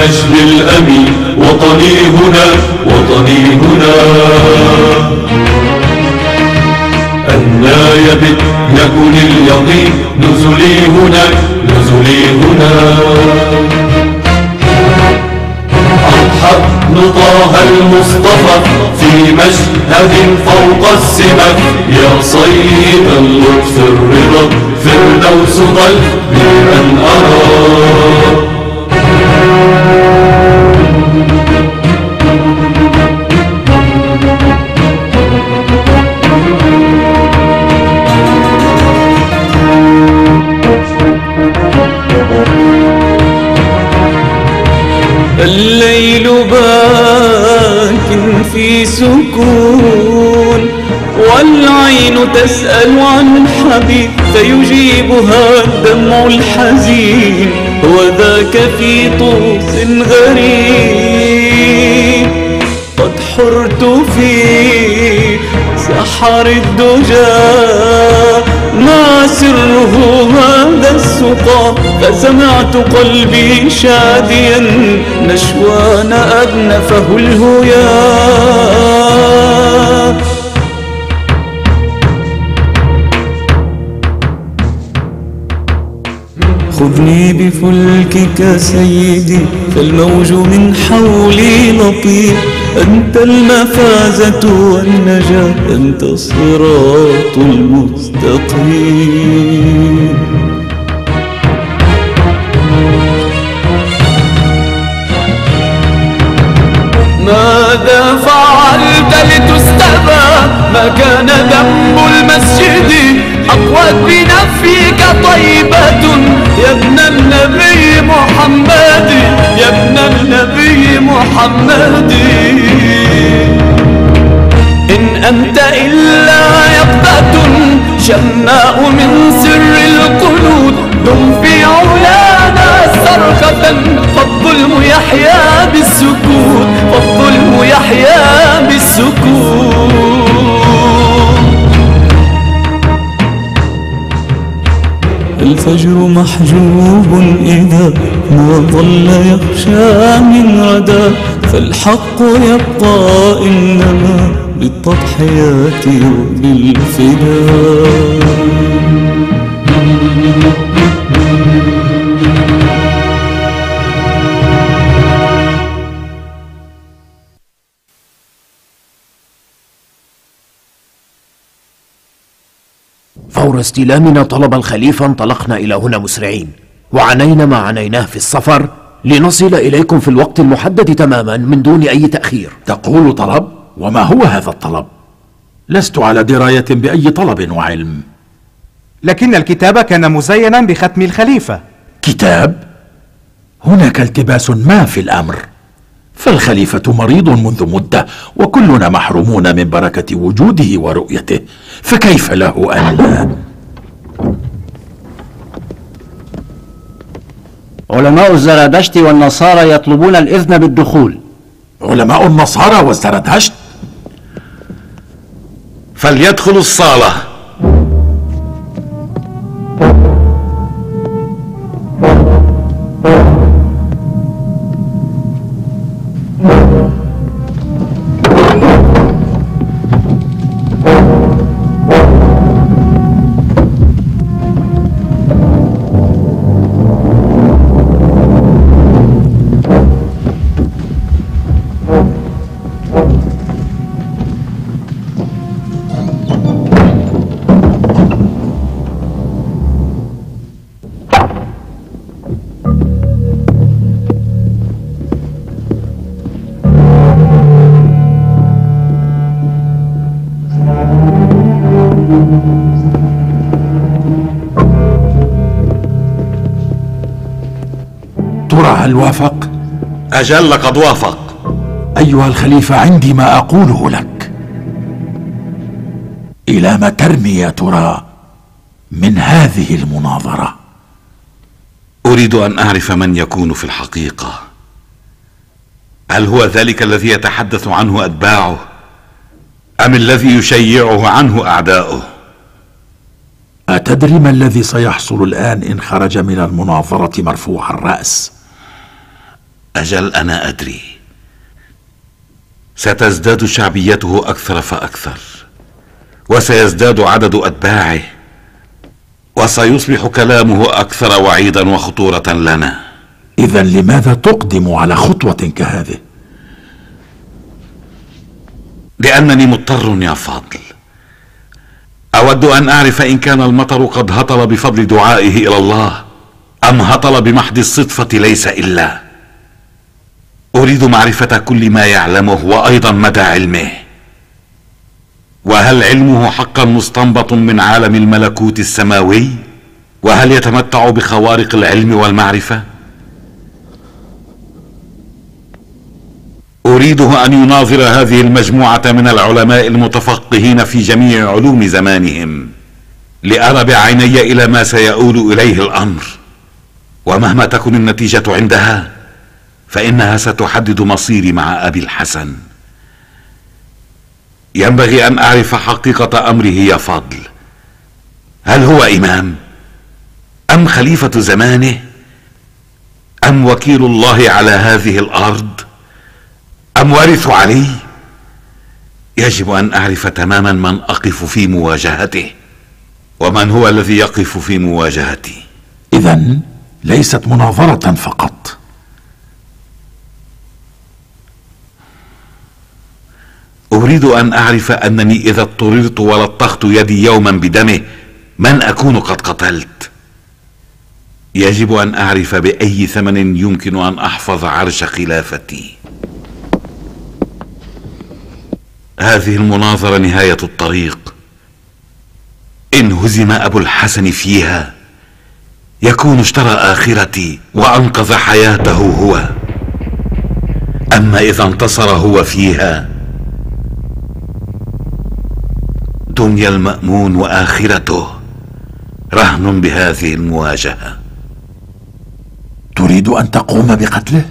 المجد الأمين. وطني هنا، وطني هنا، أنا يبت يكن اليقين. نزلي هنا، نزلي هنا، حضن طه المصطفى في مشهد فوق السمك. يا صيد اللطف الرضا فردوس قلبي أن أرى. الليل باك في سكون، والعين تسأل عن الحبيب فيجيبها الدمع الحزين. وذاك في طوس غريب قد حرت في سحر الدجى. ما سره هذا السقى؟ فسمعت قلبي شاديا نشوان أدنفه الهيا. خذني بفلكك سيدي فالموج من حولي لطيف. أنت المفازة والنجاة، أنت الصراط المستقيم. ماذا فعلت لتستبى؟ ما كان ذنب المسجد أقوت بنفيك طيبة. يا ابن النبي محمد، يا ابن النبي محمد، إن أنت إلا يقظة شماء من سر القلوب. دم في علانا صرخة، فالظلم يحيا بالسكوت، فالظلم يحيا بالسكوت. الفجر محجوب إذا ما ظل يخشى من غدا. فالحق يبقى إنما بالتضحيات وبالفداء. فور استلامنا طلب الخليفة انطلقنا إلى هنا مسرعين، وعنينا ما عنيناه في السفر لنصل إليكم في الوقت المحدد تماما من دون أي تأخير. تقول طلب؟ وما هو هذا الطلب؟ لست على دراية بأي طلب وعلم. لكن الكتاب كان مزينا بختم الخليفة. كتاب؟ هناك التباس ما في الأمر، فالخليفة مريض منذ مدة وكلنا محرومون من بركة وجوده ورؤيته، فكيف له أن... علماء الزرادشت والنصارى يطلبون الإذن بالدخول. علماء النصارى والزرادشت؟ فليدخلوا الصالة. ترى هل وافق؟ أجل قد وافق. أيها الخليفة، عندي ما أقوله لك. إلى ما ترمي يا ترى من هذه المناظرة؟ أريد أن أعرف من يكون في الحقيقة. هل هو ذلك الذي يتحدث عنه أتباعه، أم الذي يشيعه عنه أعداؤه؟ أتدري ما الذي سيحصل الآن إن خرج من المناظرة مرفوع الرأس؟ أجل، أنا أدري. ستزداد شعبيته أكثر فأكثر، وسيزداد عدد أتباعه، وسيصبح كلامه أكثر وعيدا وخطورة لنا. إذا لماذا تقدم على خطوة كهذه؟ لأنني مضطر يا فاضل. أود أن أعرف إن كان المطر قد هطل بفضل دعائه إلى الله، أم هطل بمحض الصدفة ليس إلا. أريد معرفة كل ما يعلمه، وأيضا مدى علمه. وهل علمه حقا مستنبط من عالم الملكوت السماوي؟ وهل يتمتع بخوارق العلم والمعرفة؟ أريده أن يناظر هذه المجموعة من العلماء المتفقهين في جميع علوم زمانهم، لأرى بعيني إلى ما سيؤول إليه الأمر. ومهما تكن النتيجة عندها فإنها ستحدد مصيري مع أبي الحسن. ينبغي أن أعرف حقيقة أمره يا فاضل. هل هو إمام؟ أم خليفة زمانه؟ أم وكيل الله على هذه الأرض؟ أم وارث علي؟ يجب أن أعرف تماما من أقف في مواجهته، ومن هو الذي يقف في مواجهتي. إذن ليست مناظرة فقط. أريد أن أعرف أنني إذا اضطررت ولطخت يدي يوما بدمه من أكون قد قتلت. يجب أن أعرف بأي ثمن يمكن أن أحفظ عرش خلافتي. هذه المناظرة نهاية الطريق. إن هزم أبو الحسن فيها يكون اشترى آخرتي وأنقذ حياته هو. أما إذا انتصر هو فيها، دنيا المأمون وآخرته رهن بهذه المواجهة. تريد أن تقوم بقتله؟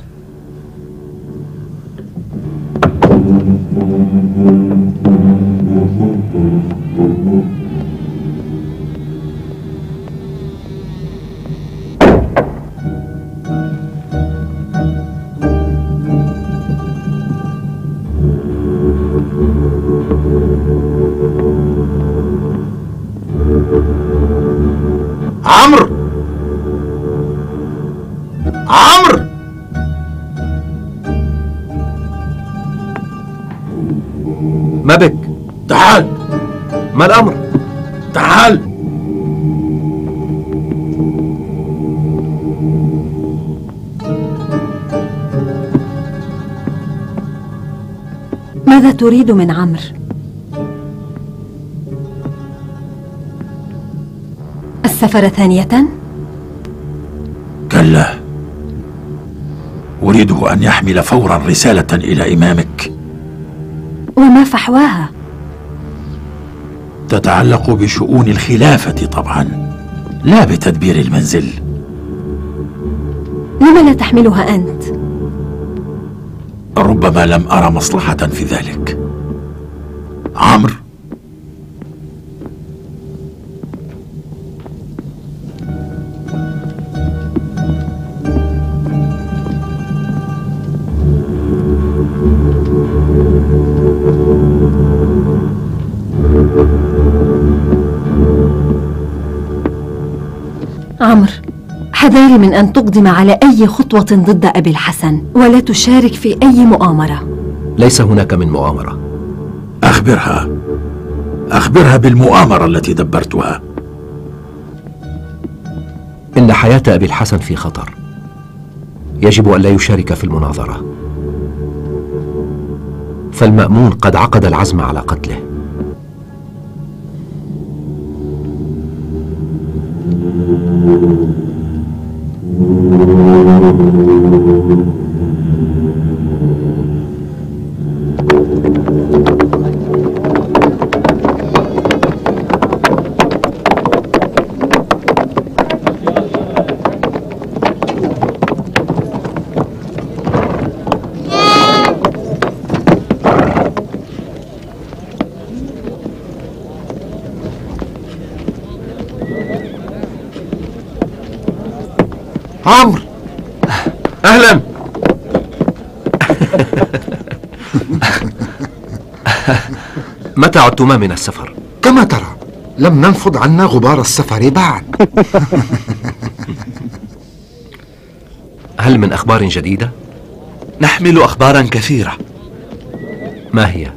عمرو! عمرو! ما بك؟ تعال! ما الأمر؟ تعال! ماذا تريد من عمرو؟ السفر ثانية؟ كلا، أريده أن يحمل فورا رسالة إلى إمامك. وما فحواها؟ تتعلق بشؤون الخلافة طبعا، لا بتدبير المنزل. لم لا تحملها أنت؟ ربما لم أرى مصلحة في ذلك. عمرو، عمرو، حذاري من أن تقدم على أي خطوة ضد أبي الحسن، ولا تشارك في أي مؤامرة. ليس هناك من مؤامرة. أخبرها بالمؤامرة التي دبرتها. إن حياة أبي الحسن في خطر، يجب أن لا يشارك في المناظرة، فالمأمون قد عقد العزم على قتله. عمرو، أهلا. متى عدتما من السفر؟ كما ترى لم ننفض عنا غبار السفر بعد. هل من أخبار جديدة؟ نحمل أخبارا كثيرة. ما هي؟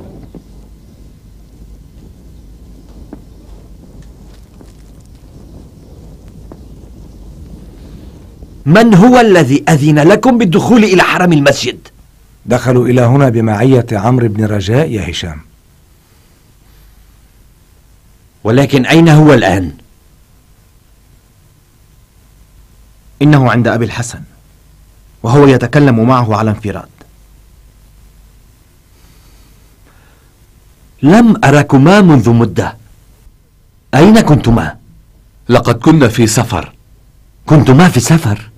من هو الذي أذن لكم بالدخول إلى حرم المسجد؟ دخلوا إلى هنا بمعية عمرو بن رجاء يا هشام. ولكن أين هو الآن؟ إنه عند أبي الحسن وهو يتكلم معه على انفراد. لم أركما منذ مدة. أين كنتما؟ لقد كنا في سفر. كنتما في سفر؟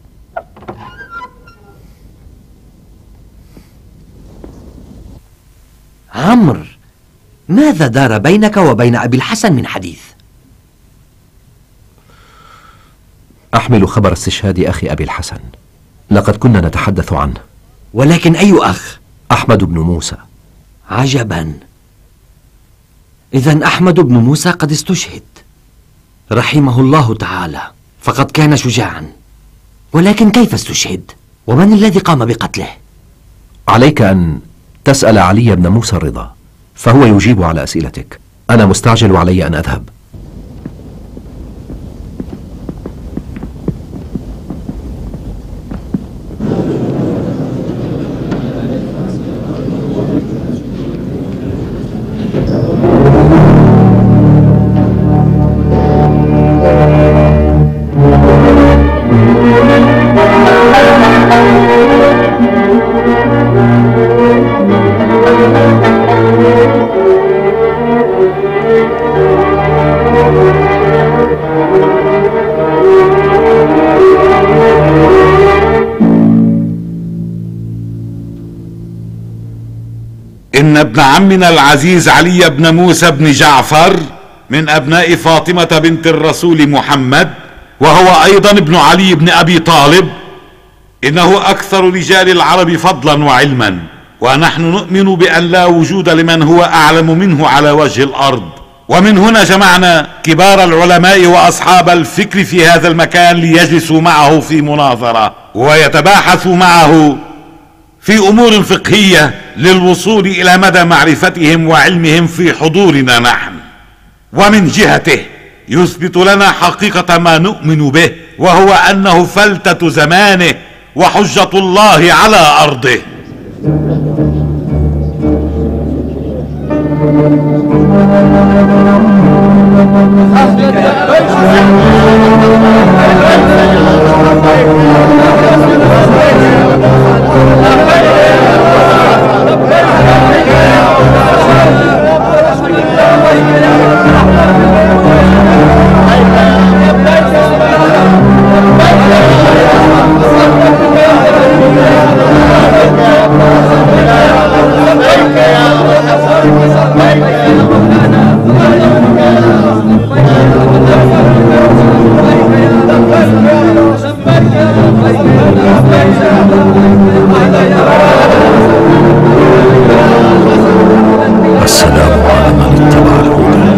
عمرو، ماذا دار بينك وبين أبي الحسن من حديث؟ أحمل خبر استشهاد أخي أبي الحسن. لقد كنا نتحدث عنه. ولكن أي أخ؟ أحمد بن موسى. عجبا، إذن أحمد بن موسى قد استشهد رحمه الله تعالى، فقد كان شجاعا. ولكن كيف استشهد؟ ومن الذي قام بقتله؟ عليك أن تسأل علي بن موسى الرضا، فهو يجيب على أسئلتك. أنا مستعجل وعلي أن أذهب. إن ابن عمنا العزيز علي بن موسى بن جعفر من أبناء فاطمة بنت الرسول محمد، وهو أيضا ابن علي بن أبي طالب، إنه أكثر رجال العرب فضلا وعلما، ونحن نؤمن بأن لا وجود لمن هو أعلم منه على وجه الأرض. ومن هنا جمعنا كبار العلماء وأصحاب الفكر في هذا المكان ليجلسوا معه في مناظرة ويتباحثوا معه في أمور فقهية للوصول إلى مدى معرفتهم وعلمهم في حضورنا نحن. ومن جهته يثبت لنا حقيقة ما نؤمن به، وهو أنه فلتة زمانه وحجة الله على أرضه. السلام على من اتبع الهدى.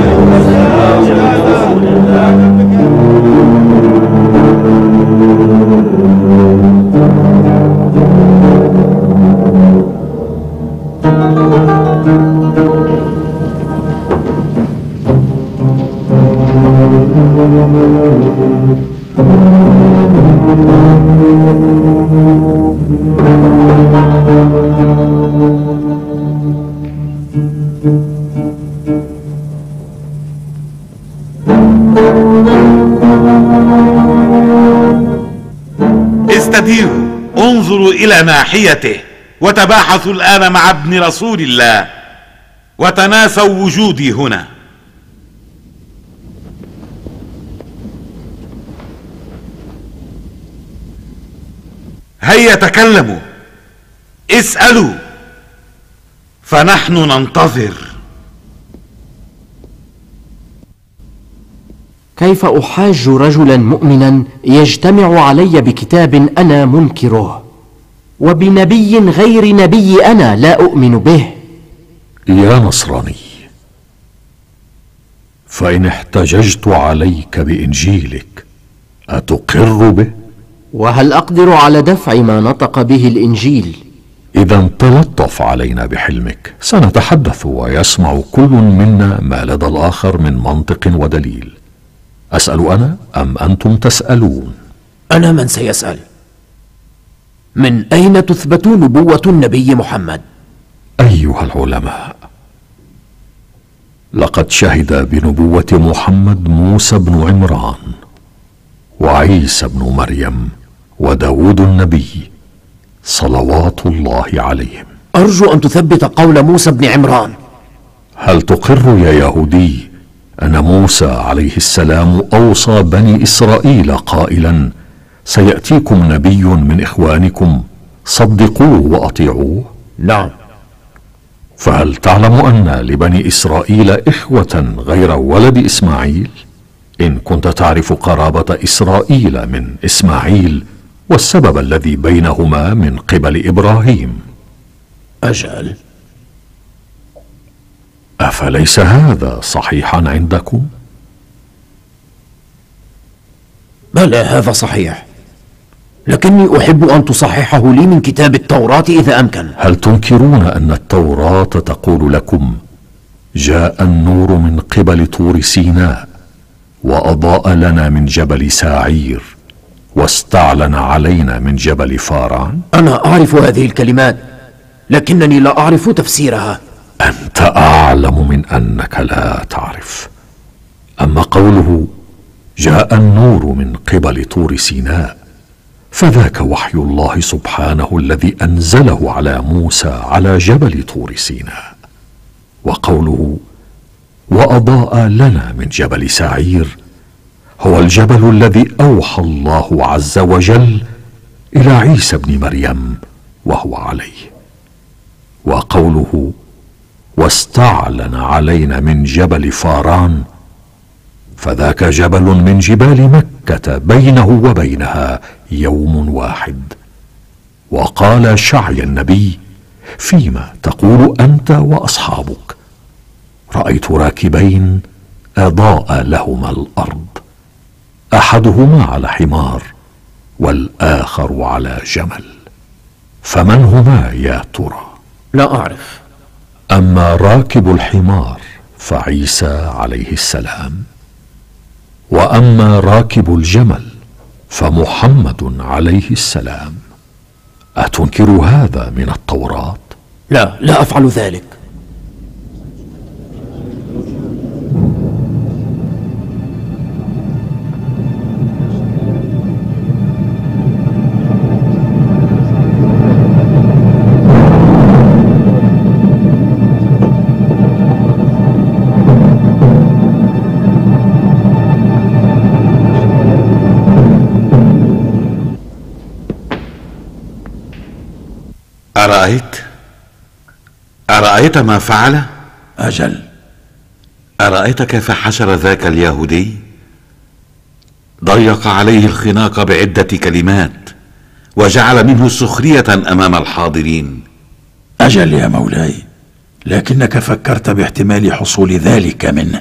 استديروا، انظروا إلى ناحيته، وتباحثوا الآن مع ابن رسول الله، وتناسوا وجودي هنا. هيا تكلموا، اسألوا، فنحن ننتظر. كيف أحاج رجلا مؤمنا يجتمع علي بكتاب أنا منكره، وبنبي غير نبي أنا لا أؤمن به؟ يا نصراني، فإن احتججت عليك بإنجيلك أتقر به؟ وهل أقدر على دفع ما نطق به الإنجيل؟ إذا تلطف علينا بحلمك، سنتحدث ويسمع كل منا ما لدى الآخر من منطق ودليل. أسأل أنا أم أنتم تسألون؟ أنا من سيسأل. من أين تثبت نبوة النبي محمد؟ أيها العلماء، لقد شهد بنبوة محمد موسى بن عمران وعيسى بن مريم وداود النبي صلوات الله عليهم. أرجو أن تثبت قول موسى بن عمران. هل تقر يا يهودي أن موسى عليه السلام أوصى بني إسرائيل قائلا: سيأتيكم نبي من إخوانكم صدقوه وأطيعوه؟ نعم. فهل تعلم أن لبني إسرائيل إخوة غير ولد إسماعيل؟ إن كنت تعرف قرابة إسرائيل من إسماعيل والسبب الذي بينهما من قبل إبراهيم. أجل. أفليس هذا صحيحا عندكم؟ بلى، هذا صحيح، لكني أحب أن تصححه لي من كتاب التوراة إذا أمكن. هل تنكرون أن التوراة تقول لكم: جاء النور من قبل طور سيناء وأضاء لنا من جبل ساعير واستعلن علينا من جبل فاران؟ أنا أعرف هذه الكلمات، لكنني لا أعرف تفسيرها. أنت أعلم من أنك لا تعرف. أما قوله جاء النور من قبل طور سيناء فذاك وحي الله سبحانه الذي أنزله على موسى على جبل طور سيناء. وقوله وأضاء لنا من جبل ساعير هو الجبل الذي أوحى الله عز وجل إلى عيسى بن مريم وهو عليه. وقوله واستعلن علينا من جبل فاران فذاك جبل من جبال مكة بينه وبينها يوم واحد. وقال شعي النبي: فيما تقول أنت وأصحابك؟ رأيت راكبين أضاء لهما الأرض، أحدهما على حمار والآخر على جمل، فمن هما يا ترى؟ لا أعرف. أما راكب الحمار فعيسى عليه السلام، وأما راكب الجمل فمحمد عليه السلام. أتنكر هذا من التوراة؟ لا أفعل ذلك. أرأيت ما فعل؟ أجل. أرأيت كيف حشر ذاك اليهودي؟ ضيق عليه الخناق بعدة كلمات وجعل منه سخرية أمام الحاضرين. أجل يا مولاي، لكنك فكرت باحتمال حصول ذلك منه.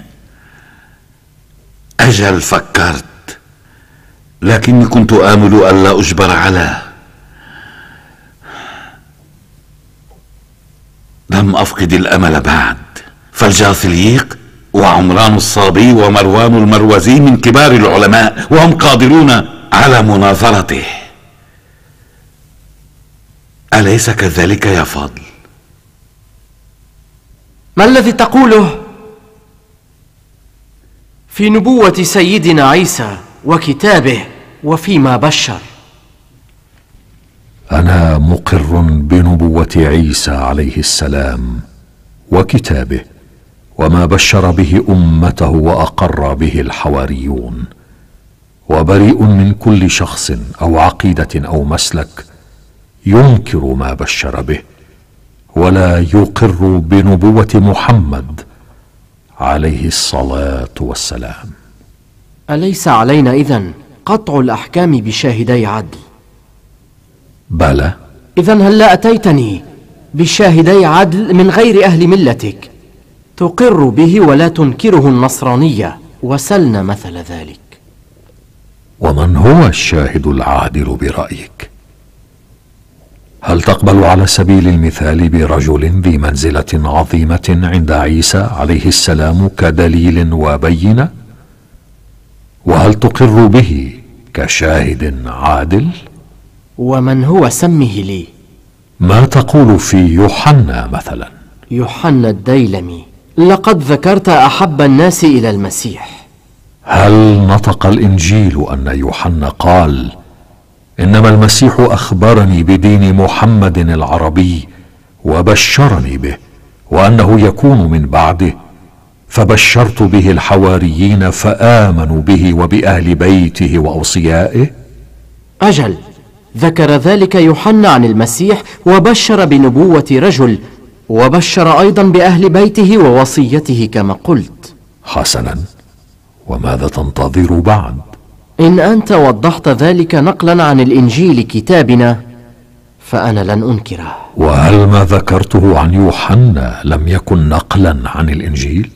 أجل فكرت، لكني كنت آمل ألا أجبر على. لم أفقد الأمل بعد، فالجاثليق وعمران الصابي ومروان المروزي من كبار العلماء، وهم قادرون على مناظرته. أليس كذلك يا فاضل؟ ما الذي تقوله في نبوة سيدنا عيسى وكتابه وفيما بشر؟ أنا مقر بنبوة عيسى عليه السلام وكتابه وما بشر به أمته وأقر به الحواريون، وبريء من كل شخص أو عقيدة أو مسلك ينكر ما بشر به ولا يقر بنبوة محمد عليه الصلاة والسلام. أليس علينا إذن قطع الأحكام بشاهدي عدل؟ بلى. إذن هل لا أتيتني بشاهدي عدل من غير أهل ملتك تقر به ولا تنكره النصرانية، وسلنا مثل ذلك. ومن هو الشاهد العادل برأيك؟ هل تقبل على سبيل المثال برجل ذي منزلة عظيمة عند عيسى عليه السلام كدليل وبينة؟ وهل تقر به كشاهد عادل؟ ومن هو سمه لي؟ ما تقول في يوحنا مثلا؟ يوحنا الديلمي. لقد ذكرت أحب الناس إلى المسيح. هل نطق الإنجيل أن يوحنا قال: إنما المسيح أخبرني بدين محمد العربي وبشرني به، وأنه يكون من بعده، فبشرت به الحواريين فآمنوا به وبأهل بيته وأوصيائه؟ أجل، ذكر ذلك يوحنا عن المسيح وبشر بنبوة رجل، وبشر أيضا بأهل بيته ووصيته كما قلت. حسنا، وماذا تنتظر بعد؟ إن أنت وضحت ذلك نقلا عن الإنجيل كتابنا فأنا لن أنكره. وهل ما ذكرته عن يوحنا لم يكن نقلا عن الإنجيل؟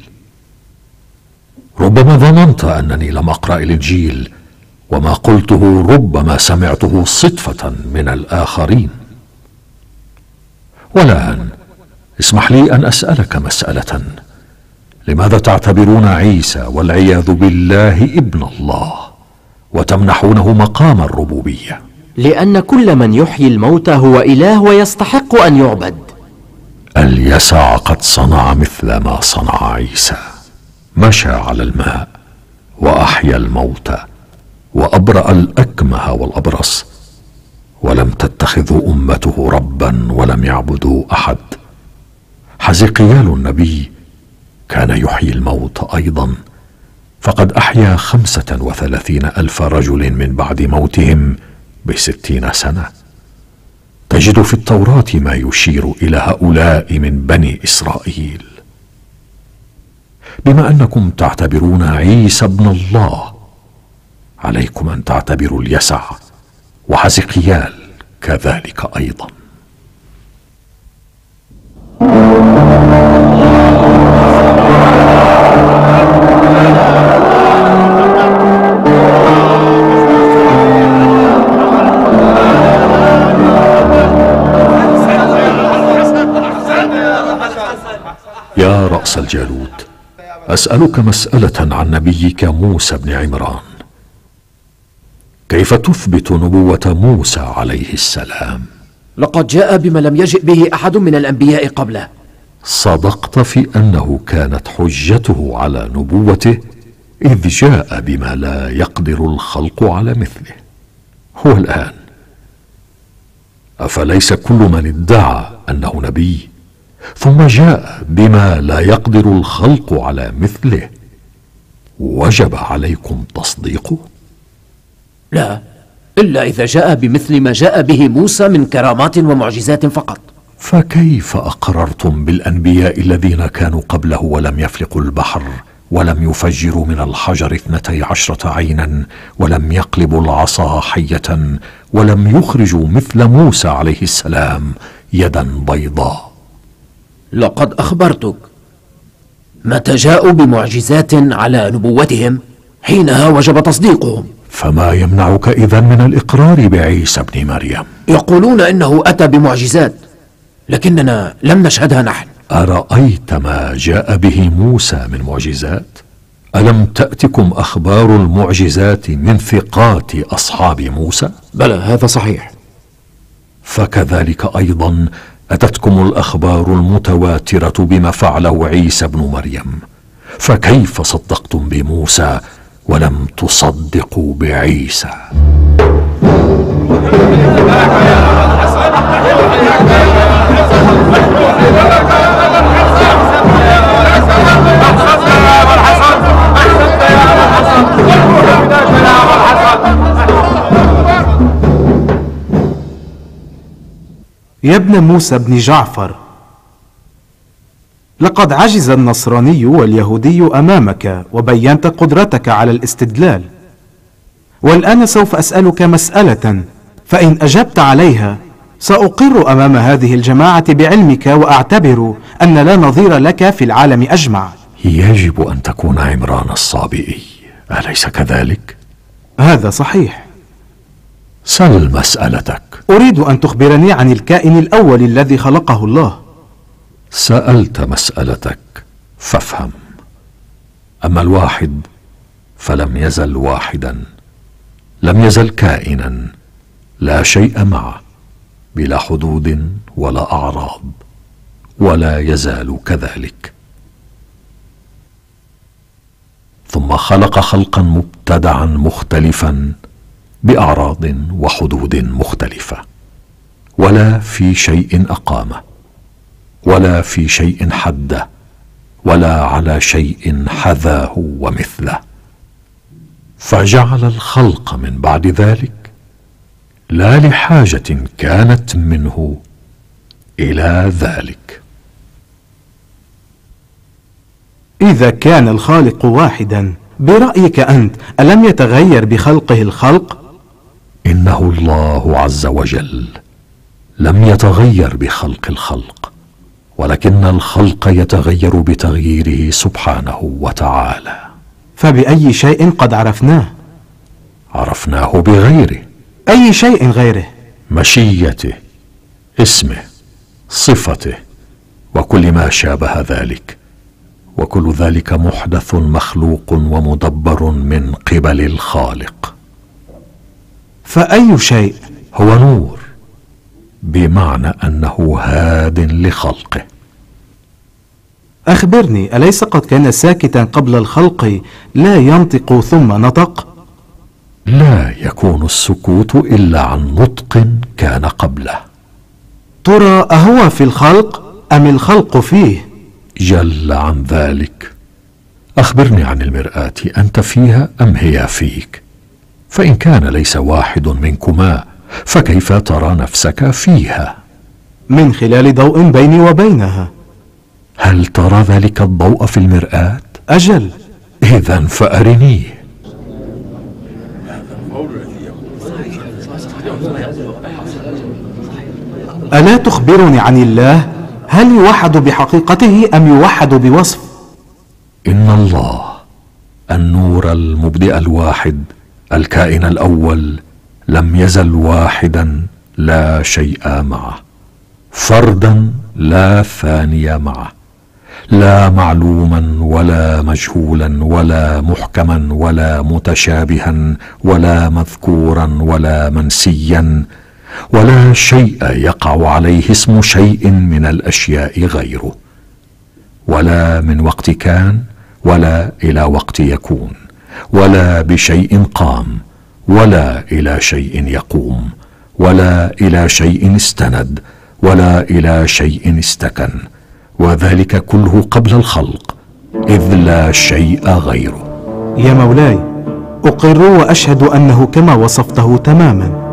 ربما ظننت أنني لم أقرأ الإنجيل، وما قلته ربما سمعته صدفة من الآخرين. والآن اسمح لي أن أسألك مسألة: لماذا تعتبرون عيسى والعياذ بالله ابن الله وتمنحونه مقام الربوبية؟ لأن كل من يحيي الموتى هو إله ويستحق أن يعبد. اليسع قد صنع مثل ما صنع عيسى، مشى على الماء وأحيا الموتى وأبرأ الأكمه والأبرص، ولم تتخذوا أمته ربا ولم يعبدوا أحد. حزقيال النبي كان يحيي الموت أيضا، فقد أحيا 35,000 رجل من بعد موتهم ب60 سنة. تجد في التوراة ما يشير إلى هؤلاء من بني إسرائيل. بما أنكم تعتبرون عيسى ابن الله، عليكم أن تعتبروا اليسع وحزقيال كذلك أيضا. يا رأس الجالوت، أسألك مسألة عن نبيك موسى بن عمران. كيف تثبت نبوة موسى عليه السلام؟ لقد جاء بما لم يجئ به أحد من الأنبياء قبله. صدقت في أنه كانت حجته على نبوته إذ جاء بما لا يقدر الخلق على مثله. هو الآن أفليس كل من ادعى أنه نبي ثم جاء بما لا يقدر الخلق على مثله وجب عليكم تصديقه؟ لا، إلا إذا جاء بمثل ما جاء به موسى من كرامات ومعجزات فقط. فكيف أقررتم بالأنبياء الذين كانوا قبله ولم يفلقوا البحر ولم يفجروا من الحجر 12 عينا ولم يقلبوا العصا حية ولم يخرجوا مثل موسى عليه السلام يدا بيضاء؟ لقد أخبرتك متى جاءوا بمعجزات على نبوتهم حينها وجب تصديقهم. فما يمنعك إذن من الإقرار بعيسى ابن مريم؟ يقولون إنه أتى بمعجزات لكننا لم نشهدها نحن. أرأيت ما جاء به موسى من معجزات؟ ألم تأتكم أخبار المعجزات من ثقات أصحاب موسى؟ بلى، هذا صحيح. فكذلك أيضا أتتكم الأخبار المتواترة بما فعله عيسى ابن مريم، فكيف صدقتم بموسى ولم تصدقوا بعيسى؟ يا ابن موسى بن جعفر، لقد عجز النصراني واليهودي أمامك وبينت قدرتك على الاستدلال، والآن سوف أسألك مسألة، فإن أجبت عليها سأقر أمام هذه الجماعة بعلمك وأعتبر أن لا نظير لك في العالم أجمع. يجب أن تكون عمران الصابئي، أليس كذلك؟ هذا صحيح. سل مسألتك. أريد أن تخبرني عن الكائن الأول الذي خلقه الله. سألت مسألتك فافهم. أما الواحد فلم يزل واحدا، لم يزل كائنا لا شيء معه، بلا حدود ولا أعراض، ولا يزال كذلك. ثم خلق خلقا مبتدعا مختلفا بأعراض وحدود مختلفة، ولا في شيء أقامه، ولا في شيء حده، ولا على شيء حذاه ومثله، فجعل الخلق من بعد ذلك لا لحاجة كانت منه إلى ذلك. إذا كان الخالق واحدا، برأيك أنت ألم يتغير بخلقه الخلق؟ إنه الله عز وجل لم يتغير بخلق الخلق، ولكن الخلق يتغير بتغييره سبحانه وتعالى. فبأي شيء قد عرفناه؟ عرفناه بغيره. أي شيء غيره؟ مشيته، اسمه، صفته، وكل ما شابه ذلك، وكل ذلك محدث مخلوق ومدبر من قبل الخالق. فأي شيء؟ هو نور، بمعنى أنه هاد لخلقه. أخبرني، أليس قد كان ساكتا قبل الخلق لا ينطق ثم نطق؟ لا يكون السكوت إلا عن نطق كان قبله. ترى أهو في الخلق أم الخلق فيه؟ جل عن ذلك. أخبرني عن المرآة، أنت فيها أم هي فيك؟ فإن كان ليس واحد منكما فكيف ترى نفسك فيها؟ من خلال ضوء بيني وبينها. هل ترى ذلك الضوء في المرآة؟ أجل. إذن فأرنيه. ألا تخبرني عن الله؟ هل يوحد بحقيقته أم يوحد بوصف؟ إن الله النور المبدئ الواحد، الكائن الأول، لم يزل واحدا لا شيء معه، فردا لا ثاني معه، لا معلوما ولا مجهولا ولا محكما ولا متشابها ولا مذكورا ولا منسيا، ولا شيء يقع عليه اسم شيء من الأشياء غيره، ولا من وقت كان ولا إلى وقت يكون، ولا بشيء قام ولا إلى شيء يقوم، ولا إلى شيء استند ولا إلى شيء استكن، وذلك كله قبل الخلق، إذ لا شيء غيره. يا مولاي، أقر وأشهد أنه كما وصفته تماما.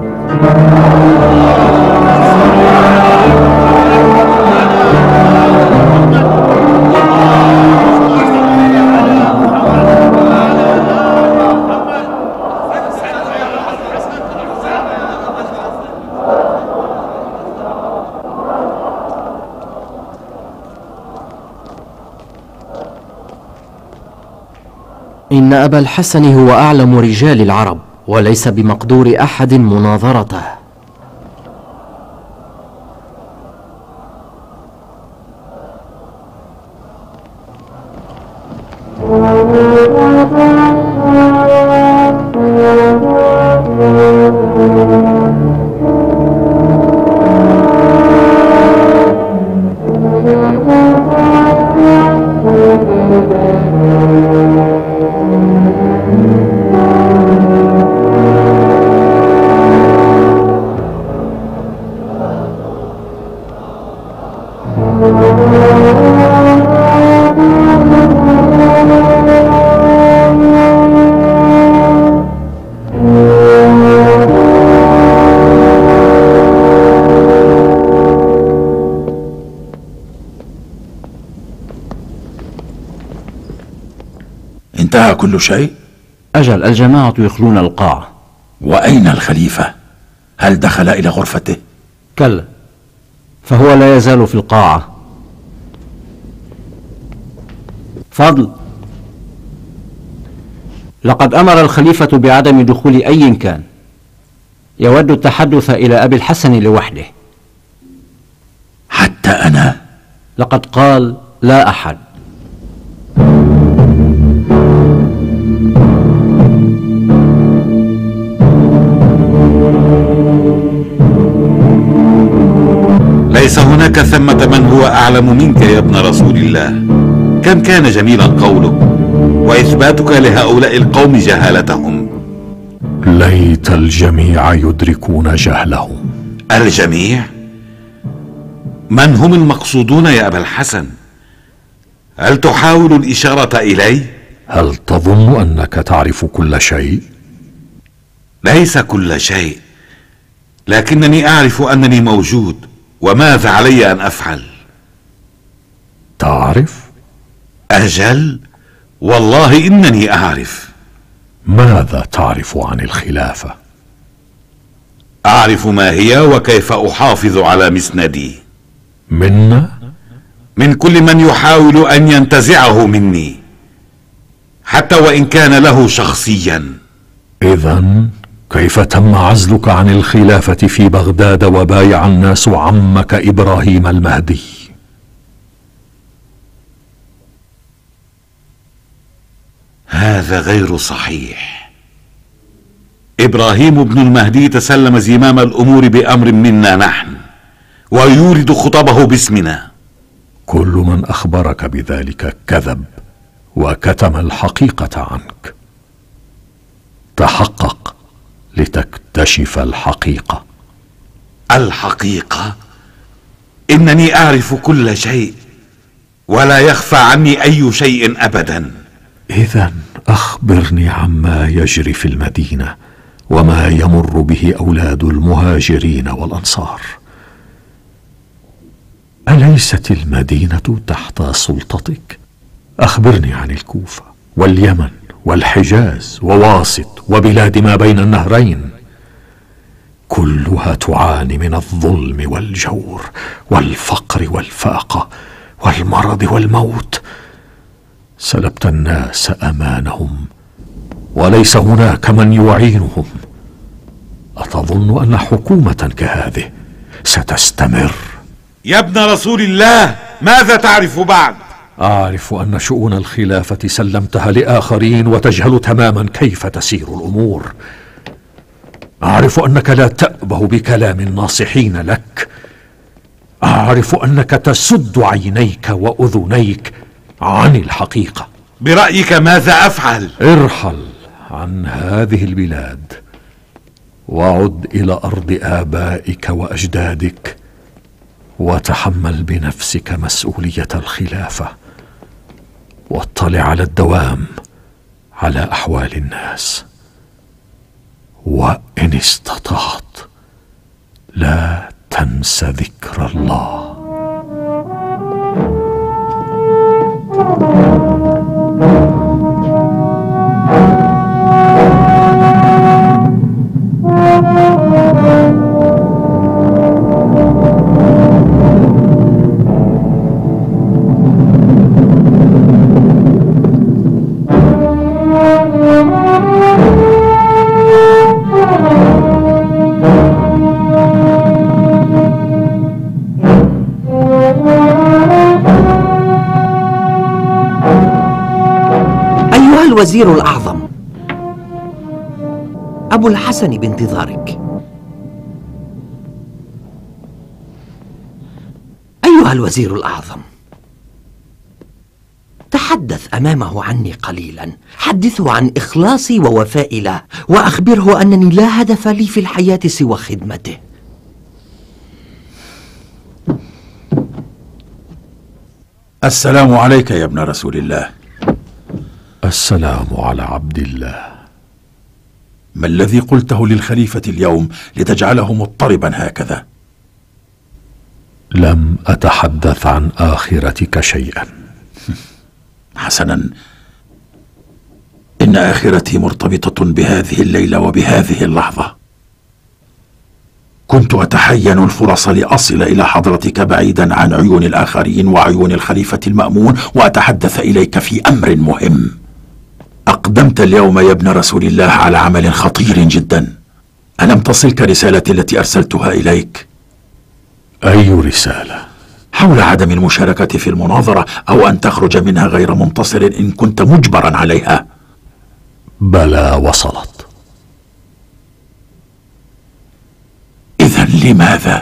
إن أبا الحسن هو أعلم رجال العرب، وليس بمقدور أحد مناظرته. انتهى كل شيء؟ أجل، الجماعة يخلون القاعة. وأين الخليفة؟ هل دخل إلى غرفته؟ كلا، فهو لا يزال في القاعة. فضل، لقد أمر الخليفة بعدم دخول أي كان. يود التحدث إلى أبي الحسن لوحده. حتى أنا؟ لقد قال لا أحد. ليس هناك ثمة من هو أعلم منك يا ابن رسول الله. كم كان جميلا قولك وإثباتك لهؤلاء القوم جهالتهم. ليت الجميع يدركون جهلهم. الجميع؟ من هم المقصودون يا أبا الحسن؟ هل تحاول الإشارة إلي؟ هل تظن أنك تعرف كل شيء؟ ليس كل شيء، لكنني أعرف أنني موجود، وماذا علي أن أفعل؟ تعرف؟ أجل، والله إنني أعرف. ماذا تعرف عن الخلافة؟ أعرف ما هي وكيف أحافظ على مسندي. منا؟ من كل من يحاول أن ينتزعه مني، حتى وإن كان له شخصيا. إذن كيف تم عزلك عن الخلافة في بغداد وبايع الناس عمك إبراهيم المهدي؟ هذا غير صحيح. إبراهيم بن المهدي تسلم زمام الأمور بأمر منا نحن، ويورد خطبه باسمنا. كل من أخبرك بذلك كذب وكتم الحقيقة عنك. تحقق لتكتشف الحقيقة. الحقيقة؟ إنني أعرف كل شيء، ولا يخفى عني أي شيء أبدا. إذن أخبرني عما يجري في المدينة وما يمر به أولاد المهاجرين والأنصار. أليست المدينة تحت سلطتك؟ أخبرني عن الكوفة واليمن والحجاز وواسط وبلاد ما بين النهرين. كلها تعاني من الظلم والجور والفقر والفاقة والمرض والموت. سلبت الناس أمانهم وليس هناك من يعينهم. أتظن أن حكومة كهذه ستستمر؟ يا ابن رسول الله، ماذا تعرف بعد؟ أعرف أن شؤون الخلافة سلمتها لآخرين وتجهل تماما كيف تسير الأمور. أعرف أنك لا تأبه بكلام الناصحين لك. أعرف أنك تسد عينيك وأذنيك عن الحقيقة. برأيك ماذا أفعل؟ ارحل عن هذه البلاد وعد إلى أرض آبائك وأجدادك، وتحمل بنفسك مسؤولية الخلافة، واطلع على الدوام على أحوال الناس، وإن استطعت لا تنس ذكر الله. الوزير الأعظم، أبو الحسن بانتظارك. أيها الوزير الأعظم، تحدث أمامه عني قليلا. حدثه عن إخلاصي ووفائي له، وأخبره أنني لا هدف لي في الحياة سوى خدمته. السلام عليك يا ابن رسول الله. السلام على عبد الله. ما الذي قلته للخليفة اليوم لتجعله مضطربا هكذا؟ لم أتحدث عن آخرتك شيئا. حسنا، إن آخرتي مرتبطة بهذه الليلة وبهذه اللحظة. كنت أتحين الفرص لأصل إلى حضرتك بعيدا عن عيون الآخرين وعيون الخليفة المأمون، وأتحدث إليك في أمر مهم. أقدمت اليوم يا ابن رسول الله على عمل خطير جدا. ألم تصلك رسالتي التي أرسلتها إليك؟ أي رسالة؟ حول عدم المشاركة في المناظرة، أو أن تخرج منها غير منتصر إن كنت مجبرا عليها. بلى، وصلت. إذن لماذا؟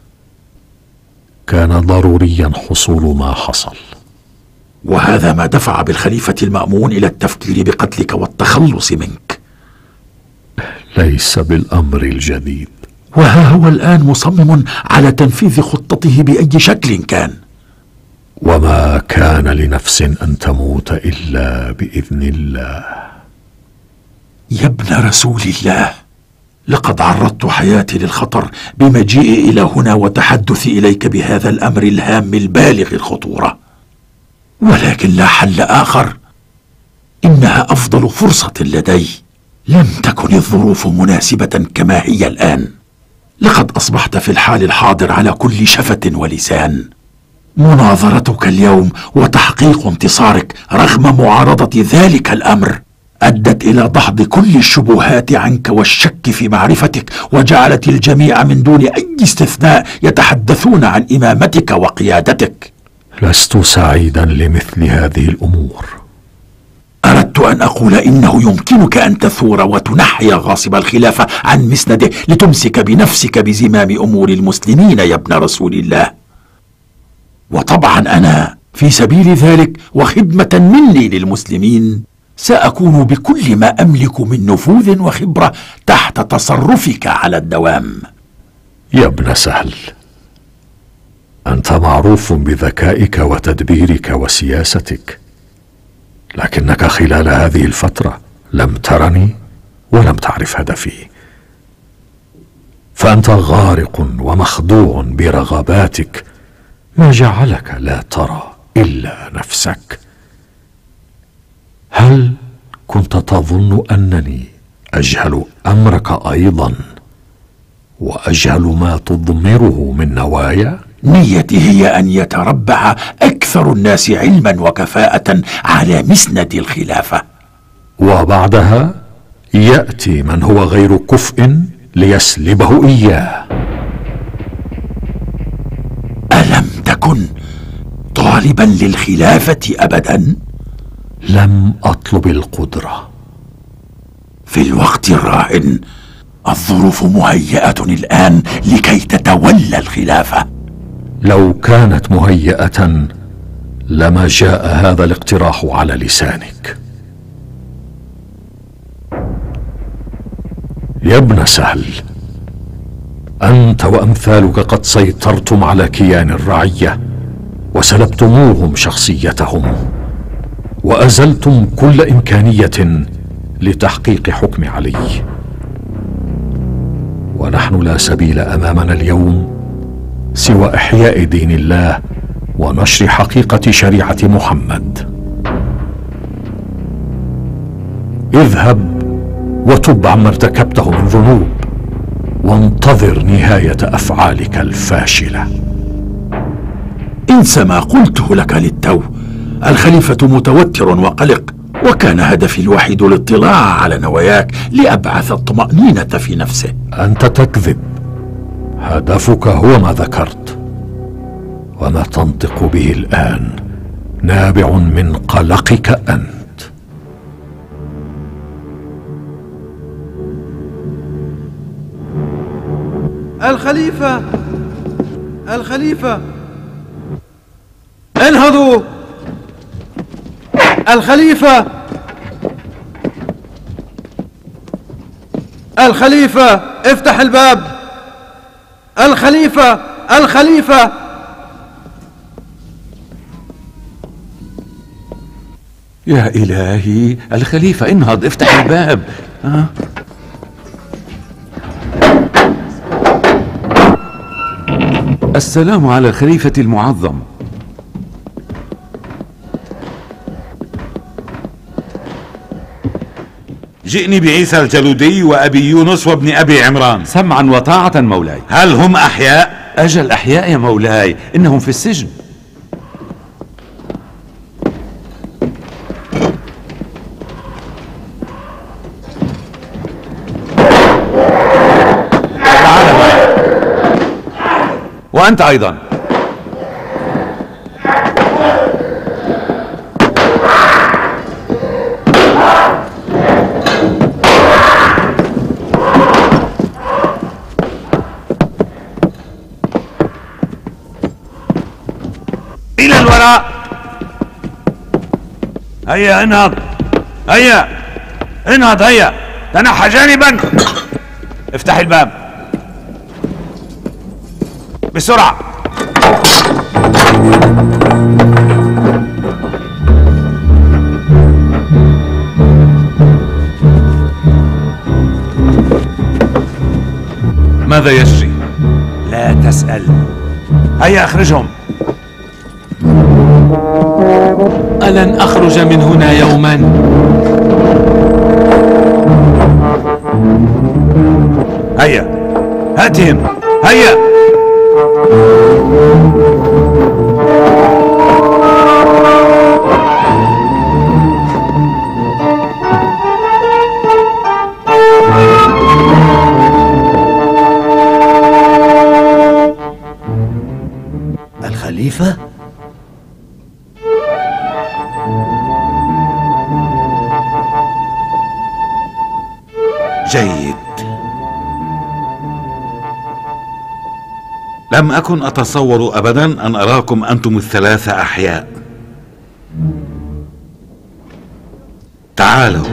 كان ضروريا حصول ما حصل، وهذا ما دفع بالخليفة المأمون إلى التفكير بقتلك والتخلص منك. ليس بالأمر الجديد. وها هو الآن مصمم على تنفيذ خطته بأي شكل كان. وما كان لنفس أن تموت إلا بإذن الله. يا ابن رسول الله، لقد عرضت حياتي للخطر بمجيئي إلى هنا وتحدثي إليك بهذا الأمر الهام البالغ الخطورة، ولكن لا حل آخر. إنها أفضل فرصة لدي. لم تكن الظروف مناسبة كما هي الآن. لقد أصبحت في الحال الحاضر على كل شفة ولسان. مناظرتك اليوم وتحقيق انتصارك رغم معارضة ذلك الأمر أدت إلى دحض كل الشبهات عنك والشك في معرفتك، وجعلت الجميع من دون أي استثناء يتحدثون عن إمامتك وقيادتك. لست سعيدا لمثل هذه الأمور. أردت أن أقول إنه يمكنك أن تثور وتنحي غاصب الخلافة عن مسنده لتمسك بنفسك بزمام أمور المسلمين يا ابن رسول الله. وطبعا أنا في سبيل ذلك وخدمة مني للمسلمين سأكون بكل ما أملك من نفوذ وخبرة تحت تصرفك على الدوام. يا ابن سهل، أنت معروف بذكائك وتدبيرك وسياستك، لكنك خلال هذه الفترة لم ترني ولم تعرف هدفي. فأنت غارق ومخدوع برغباتك، ما جعلك لا ترى إلا نفسك. هل كنت تظن أنني أجهل أمرك أيضا وأجهل ما تضمره من نوايا؟ نيتي هي أن يتربع أكثر الناس علما وكفاءة على مسند الخلافة، وبعدها يأتي من هو غير كفء ليسلبه إياه. ألم تكن طالبا للخلافة أبدا؟ لم أطلب القدرة. في الوقت الراهن الظروف مهيئة الآن لكي تتولى الخلافة. لو كانت مهيئة لما جاء هذا الاقتراح على لسانك. يا ابن سهل، أنت وأمثالك قد سيطرتم على كيان الرعية وسلبتموهم شخصيتهم، وأزلتم كل إمكانية لتحقيق حكم علي. ونحن لا سبيل أمامنا اليوم سوى إحياء دين الله ونشر حقيقة شريعة محمد. اذهب وتب عما ارتكبته من ذنوب، وانتظر نهاية أفعالك الفاشلة. انس ما قلته لك للتو. الخليفة متوتر وقلق، وكان هدفي الوحيد الاطلاع على نواياك لأبعث الطمأنينة في نفسه. أنت تكذب. هدفك هو ما ذكرت، وما تنطق به الآن نابع من قلقك أنت. الخليفة، الخليفة، انهضوا! الخليفة، الخليفة، افتح الباب! الخليفة، الخليفة! يا إلهي، الخليفة انهض، افتح الباب. السلام على الخليفة المعظم. جئني بعيسى الجلودي وأبي يونس وابن أبي عمران. سمعا وطاعة مولاي. هل هم أحياء؟ أجل أحياء يا مولاي، إنهم في السجن. تعال معي. وأنت أيضا. إلى الوراء. هيا انهض، هيا انهض، هيا تنحى جانبا. افتح الباب بسرعة. ماذا يجري؟ لا تسأل. هيا اخرجهم. ألن أخرج من هنا يوما؟ هيا هاتهم، هيا. الخليفة؟ جيد. لم أكن أتصور أبدا أن أراكم أنتم الثلاثة أحياء. تعالوا.